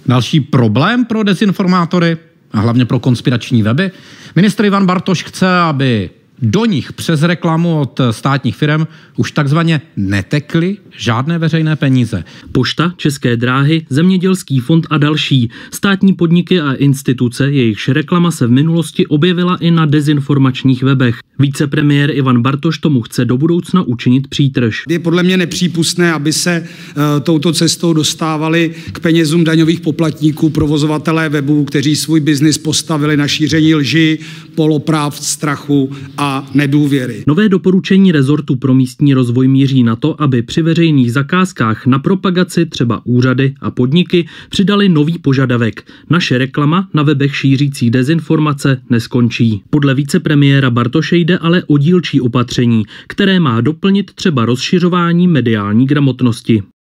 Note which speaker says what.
Speaker 1: Další problém pro dezinformátory a hlavně pro konspirační weby? Ministr Ivan Bartoš chce, aby do nich přes reklamu od státních firm už takzvaně netekly žádné veřejné peníze.
Speaker 2: Pošta, České dráhy, Zemědělský fond a další státní podniky a instituce, jejichž reklama se v minulosti objevila i na dezinformačních webech. Vicepremiér Ivan Bartoš tomu chce do budoucna učinit přítrž.
Speaker 3: Je podle mě nepřípustné, aby se touto cestou dostávali k penězům daňových poplatníků provozovatelé webů, kteří svůj biznis postavili na šíření lži, polopravd, strachu a nedůvěry.
Speaker 2: Nové doporučení rezortu pro místní rozvoj míří na to, aby při veřejných zakázkách na propagaci třeba úřady a podniky přidali nový požadavek. Naše reklama na webech šířící dezinformace neskončí. Podle vicepremiéra Bartoše jde ale o dílčí opatření, které má doplnit třeba rozšiřování mediální gramotnosti.